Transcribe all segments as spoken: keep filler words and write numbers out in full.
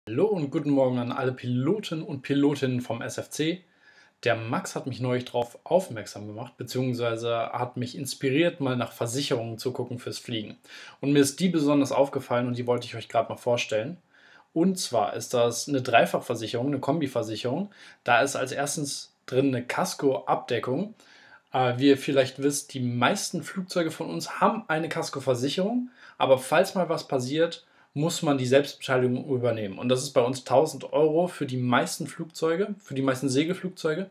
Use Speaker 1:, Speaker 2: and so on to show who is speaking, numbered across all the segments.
Speaker 1: Hallo und guten Morgen an alle Piloten und Pilotinnen vom S F C. Der Max hat mich neulich darauf aufmerksam gemacht, beziehungsweise hat mich inspiriert, mal nach Versicherungen zu gucken fürs Fliegen. Und mir ist die besonders aufgefallen und die wollte ich euch gerade mal vorstellen. Und zwar ist das eine Dreifachversicherung, eine Kombiversicherung. Da ist als erstens drin eine Kaskoabdeckung. Äh, wie ihr vielleicht wisst, die meisten Flugzeuge von uns haben eine Kaskoversicherung, aber falls mal was passiert, muss man die Selbstbeteiligung übernehmen. Und das ist bei uns tausend Euro für die meisten Flugzeuge, für die meisten Segelflugzeuge.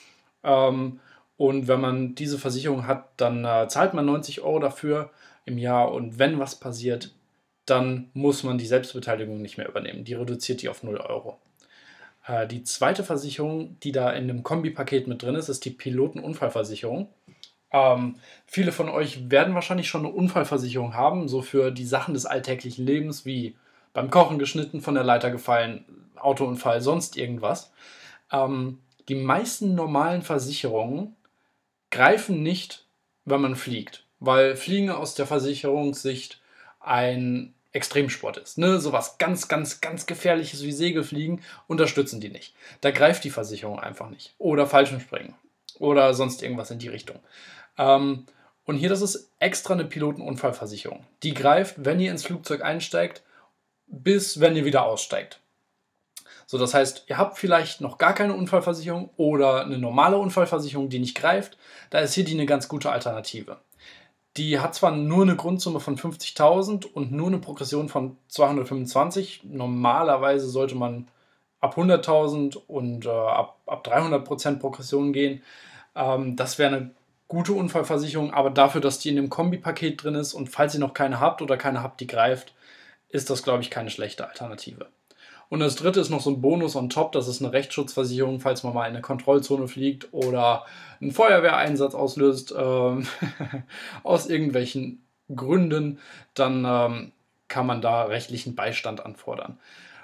Speaker 1: Ähm, und wenn man diese Versicherung hat, dann äh, zahlt man neunzig Euro dafür im Jahr. Und wenn was passiert, dann muss man die Selbstbeteiligung nicht mehr übernehmen. Die reduziert die auf null Euro. Äh, die zweite Versicherung, die da in dem Kombipaket mit drin ist, ist die Pilotenunfallversicherung. Ähm, viele von euch werden wahrscheinlich schon eine Unfallversicherung haben, so für die Sachen des alltäglichen Lebens, wie beim Kochen geschnitten, von der Leiter gefallen, Autounfall, sonst irgendwas. Ähm, die meisten normalen Versicherungen greifen nicht, wenn man fliegt, weil Fliegen aus der Versicherungssicht ein Extremsport ist. Ne? Sowas ganz, ganz, ganz Gefährliches wie Segelfliegen unterstützen die nicht. Da greift die Versicherung einfach nicht. Oder Fallschirmspringen. Oder sonst irgendwas in die Richtung. Ähm, und hier, das ist extra eine Pilotenunfallversicherung. Die greift, wenn ihr ins Flugzeug einsteigt, bis wenn ihr wieder aussteigt. So, das heißt, ihr habt vielleicht noch gar keine Unfallversicherung oder eine normale Unfallversicherung, die nicht greift. Da ist hier die eine ganz gute Alternative. Die hat zwar nur eine Grundsumme von fünfzigtausend und nur eine Progression von zweihundertfünfundzwanzig. Normalerweise sollte man ab hunderttausend und äh, ab, ab dreihundert Prozent Progression gehen. Ähm, das wäre eine gute Unfallversicherung, aber dafür, dass die in dem Kombipaket drin ist und falls ihr noch keine habt oder keine habt, die greift, ist das, glaube ich, keine schlechte Alternative. Und das dritte ist noch so ein Bonus on top, das ist eine Rechtsschutzversicherung, falls man mal in eine Kontrollzone fliegt oder einen Feuerwehreinsatz auslöst, ähm, aus irgendwelchen Gründen, dann ähm, kann man da rechtlichen Beistand anfordern.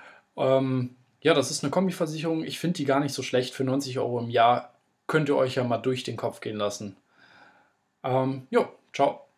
Speaker 1: Ähm, ja, das ist eine Kombiversicherung. Ich finde die gar nicht so schlecht. Für neunzig Euro im Jahr könnt ihr euch ja mal durch den Kopf gehen lassen. Ähm, jo, ciao.